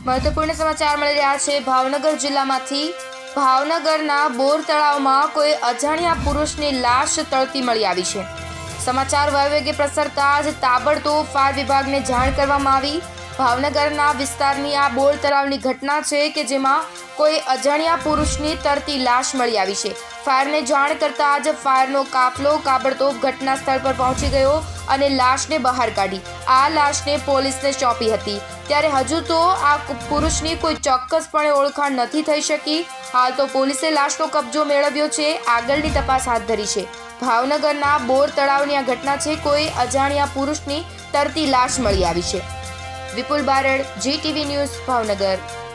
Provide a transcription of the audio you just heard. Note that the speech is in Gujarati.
મહત્વપૂર્ણ સમાચાર મળી રહ્યા છે ભાવનગર જિલ્લામાંથી। ભાવનગરના બોર તળાવમાં કોઈ અજાણ્યા પુરુષની લાશ તળતી મળી આવી છે। સમાચાર વાયુવેગે પ્રસરતા જ તાબડતોબ ફાયર વિભાગને જાણ કરવામાં આવી। ભાવનગરના વિસ્તારની આ બોર તળાવની ઘટના છે કે જેમાં કોઈ અજાણ્યા પુરુષની તરતી લાશ મળી આવી છે। ફાયરને જાણ કરતા જ ફાયરનો કાફલો તાબડતોબ ઘટના સ્થળ પર પહોંચી ગયો અને લાશને બહાર કાઢી આ લાશને પોલીસને સોંપી હતી। ત્યારે હજુ તો આ પુરુષની કોઈ ચોક્કસપણે ઓળખાણ નથી થઈ શકી। હાલ તો પોલીસે લાશનો કબજો મેળવ્યો છે, આગળની તપાસ હાથ ધરી છે। ભાવનગરના બોર તળાવની આ ઘટના છે, કોઈ અજાણ્યા પુરુષની તરતી લાશ મળી આવી છે। Vipul Barad, GTV news, Bhavnagar.